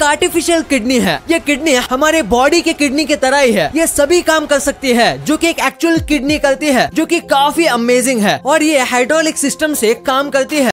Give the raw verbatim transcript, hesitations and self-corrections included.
Artificial kidney है। ये kidney हमारे बॉडी के किडनी की तरह ही है, ये सभी काम कर सकती है जो कि एक एक्चुअल किडनी करती है, जो कि काफी अमेजिंग है और ये हाइड्रोलिक सिस्टम से काम करती है।